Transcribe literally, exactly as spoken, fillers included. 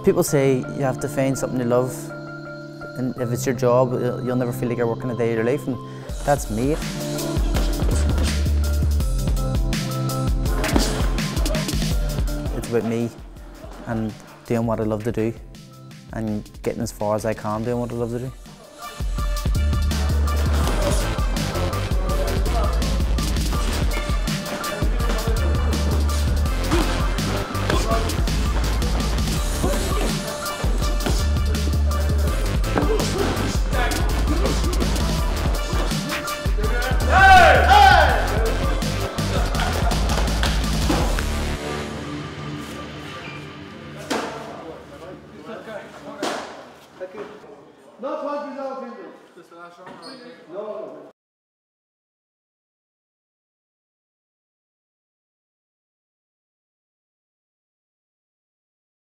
People say you have to find something you love, and if it's your job, you'll never feel like you're working a day of your life, and that's me. It's about me and doing what I love to do, and getting as far as I can doing what I love to do.